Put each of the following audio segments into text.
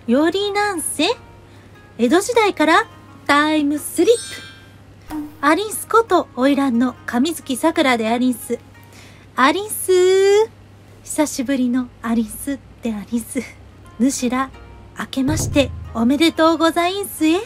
よりなんせ江戸時代からタイムスリップ。アリンスこと花魁の上月さくらでありんす。アリンスー、久しぶりのアリンスでありんす。主ら明けましておめでとうございんすえ。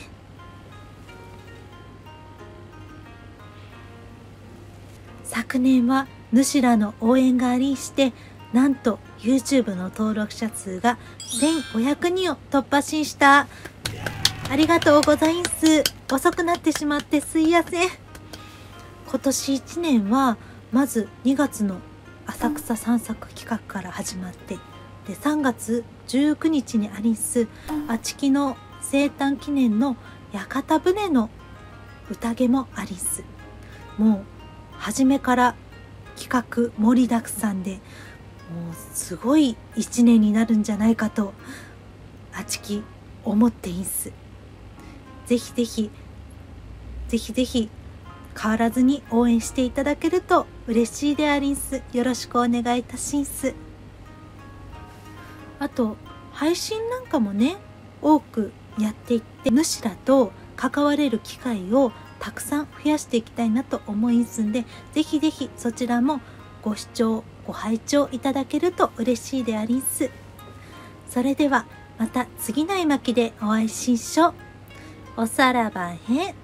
昨年は主らの応援がありして、なんと YouTube の登録者数が1500人を突破しんした。ありがとうございんす。遅くなってしまってすいやせん。今年1年はまず2月の浅草散策企画から始まって、で3月19日にありんすあちきの生誕記念の屋形船の宴もありんす。もう初めから企画盛りだくさんで、もうすごい1年になるんじゃないかとあちき思っていんす。ぜひぜひ変わらずに応援していただけると嬉しいでありんす。よろしくお願いいたしんす。あと配信なんかもね、多くやっていって、主らと関われる機会をたくさん増やしていきたいなと思いますんで、ぜひぜひそちらもご視聴ご拝聴いただけると嬉しいでありんす。それではまた次の絵巻でお会いしんしょ。おさらばへ。